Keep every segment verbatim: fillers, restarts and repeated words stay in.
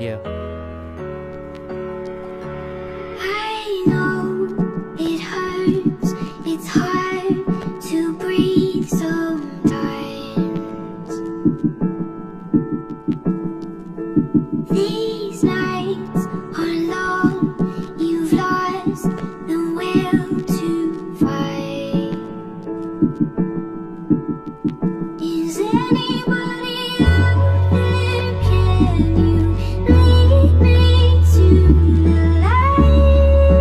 Yeah. I know it hurts, it's hard to breathe sometimes. These nights are long, you've lost the will to fight. Is anybody out there? Can you lead me to the light?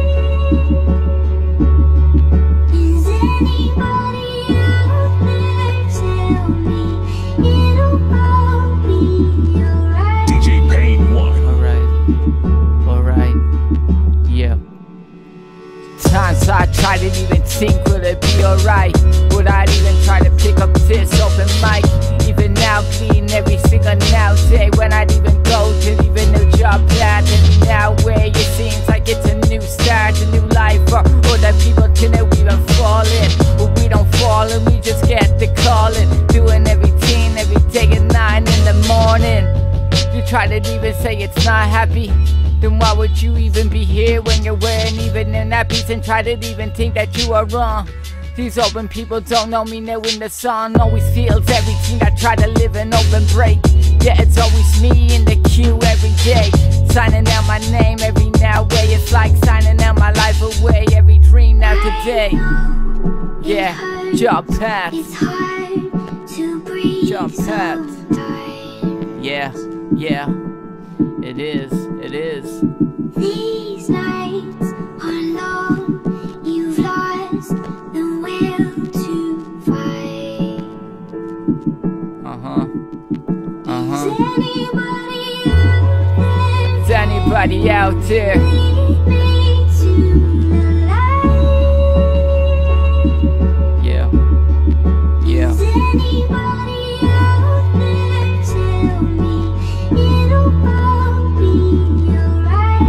Is anybody out there? Tell me it'll all be alright. D J Pain one. Alright. Alright. Yeah. Times I try to even think, will it be alright? Would I even try to pick up this open mic? Even now, clean every single now day when I'd even go to even new job path. And now where it seems like it's a new start, a new life for other people to know we don't fall in. But we don't fall in, we just get the calling. Doing everything every day at nine in the morning. You try to even say it's not happy, then why would you even be here when you're wearing even in nappies and try to even think that you are wrong? These open people don't know me, knowing the sun always feels everything. I try to live an open break. Yeah, it's always me in the queue every day, signing out my name every now way. It's like signing out my life away, every dream now today. Yeah, job path. It's hard to breathe Job path. sometimes. Yeah, yeah, it is, it is. These nights are long, you've lost the will to fight. Uh-huh, uh-huh. Is anybody out there? Is anybody out there? Lead me to the light. Yeah, yeah. Is anybody out there? Tell me it'll all be alright.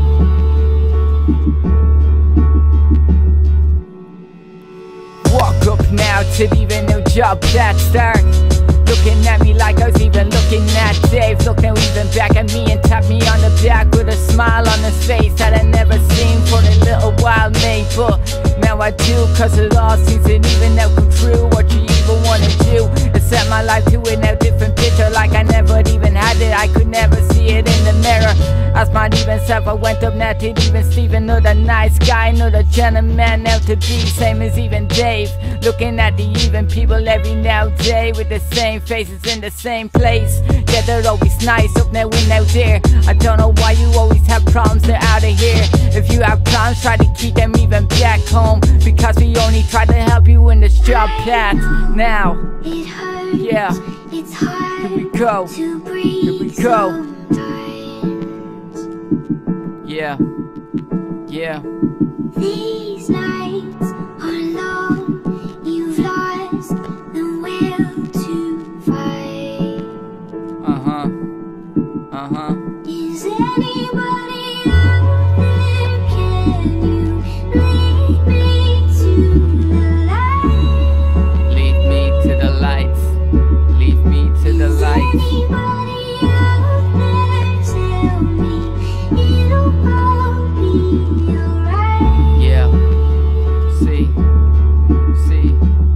Walk up now to even new job that start. Looking at me like I was even looking at Dave. Look now even back at me and tap me on the back with a smile on his face that I never seen for a little while, mate. But now I do, cause it all seems to even now come true. What you even wanna do is set my life to a now different picture, like I never even had it. I could never see it in the mirror. Ask my even self, I went up now to even Steven. Not a nice guy, not a gentleman now to be, same as even Dave. Looking at the even people every now day with the same faces in the same place. Yeah, they're always nice up now and out there. I don't know why you always have problems, they're out of here. If you have problems, try to keep them even back home, because we only try to help you in this job path. Now, It hurts, yeah, it's hard here we go, to breathe here we go. sometimes. Yeah, yeah. These nights are long, you've lost the will to fight. Uh-huh, uh-huh. Is anybody out there? Can you lead me to the light? Lead me to the lights, lead me to the Is lights. anybody out there? Tell me it'll all be alright. Yeah, see, see.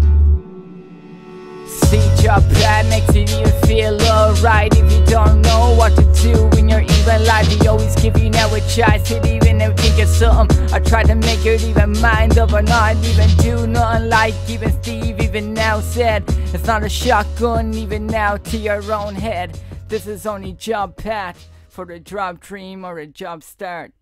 See, job path makes it even feel alright. If you don't know what to do in your even life, they always give you now a chance to even now think of something. I try to make it even mind up or not even do nothing, like even Steve even now said. It's not a shotgun even now to your own head. This is only job path for the job dream or a job start.